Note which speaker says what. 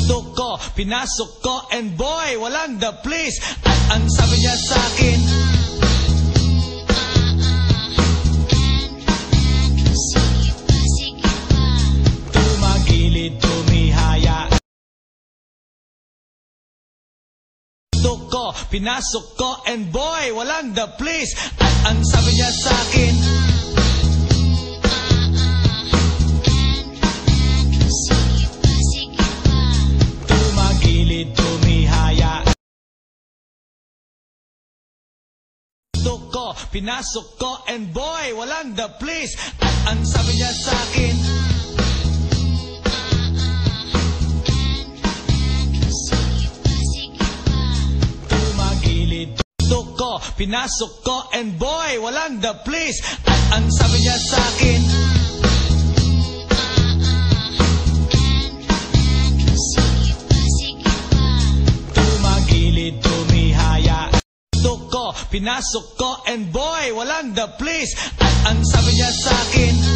Speaker 1: Gusto ko, pinasok ko, and boy, walang the place. At ang sabi niya sa akin, tumagilid, tumihaya. Gusto ko, pinasok ko, and boy, walang the place. At ang sabi niya sa akin, tumihaya. Gusto ko, pinasok ko, and boy, walang the place. At ang sabi niya sa akin, tumagilid. Gusto ko, pinasok ko, and boy, walang the place. At ang sabi niya sa akin, tumihaya. Gusto ko, pinasok ko, and boy, walang the place. At ang sabi niya sa akin,